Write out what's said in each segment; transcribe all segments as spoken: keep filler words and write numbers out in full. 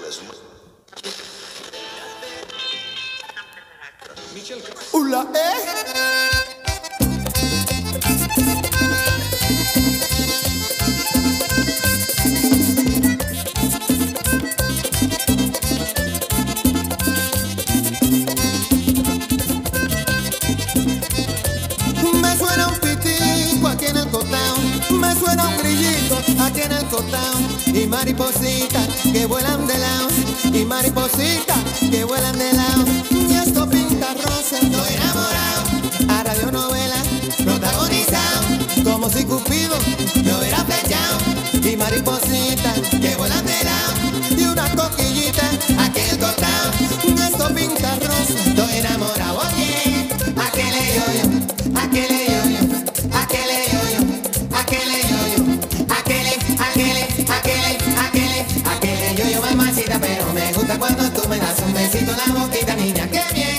las manos. Ula, eh. Me suena un pitico aquí en el cotao, me suena un grillito aquí en el cotao, y maripositas que vuelan de lado, y maripositas que vuelan de lado, y esto pinta rosa, estoy enamorado, a radionovela protagonizado, como si Cupido me hubiera flechado, y maripositas que vuelan de lado, y una coquillita aquí en el cotao, esto pinta rosa, estoy enamorado, oye, aquele yo-yo, aquele yo-yo, aquele yo-yo, aquele yo-yo, aquele, aquele, aquele, aquele, aquele yo-yo, mamacita, pero me gusta cuando tú me das un besito en la boquita, niña, qué bien.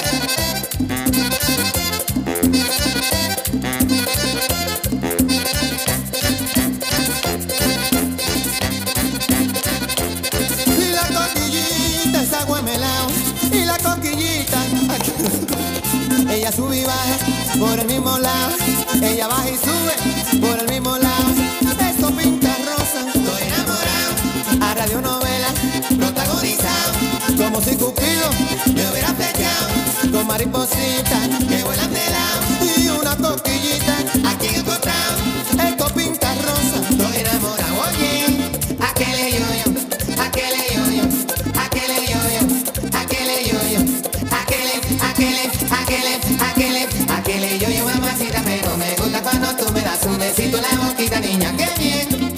Y la coquillita es agua melao, y la coquillita ella sube y baja por el mismo lado, ella baja y sube por el mismo lado, esto pinta rosa, estoy enamorado, a radionovela protagonizado, como si Cupido me hubiera flechado, con maripositas que vuelan de lado, y una coquillita aquí en el costado, esto pinta rosa, estoy enamorado, oye, aquele yo-yo, aquele yo-yo, aquele yo-yo, aquele yo-yo, aquele, aquele, aquele, aquele, aquele yo-yo, mamacita, pero me gusta cuando tú me das un besito en la boquita, niña, qué bien.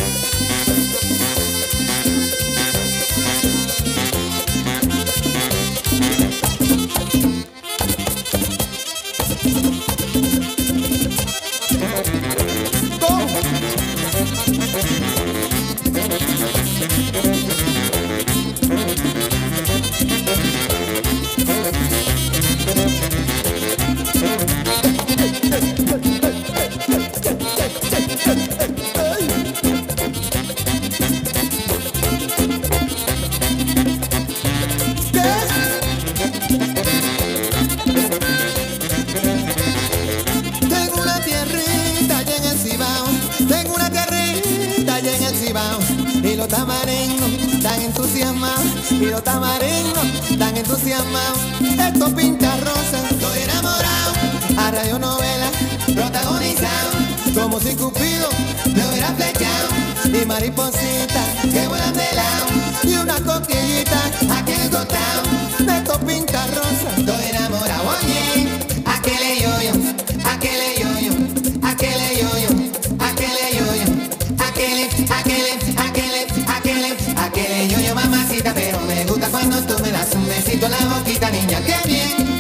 Tengo una tierrita allá en el Cibao, tengo una tierrita allá en el Cibao, y los tamaringos tan entusiasmados, y los tamaringos tan entusiasmados, esto pinta rosa, estoy enamorado, a radionovela protagonizado, como si Cupido me hubiera flechado, y maripositas que vuelan de lado, y una coquillita aquí en el costado, esto pinta rosa, estoy enamorado, oye, aquele yo-yo, aquele yo-yo, aquele yo-yo, aquele yo-yo, aquele, aquele, aquele, aquele, aquele yo-yo, mamacita, pero me gusta cuando tú me das un besito en la boquita, niña, qué bien.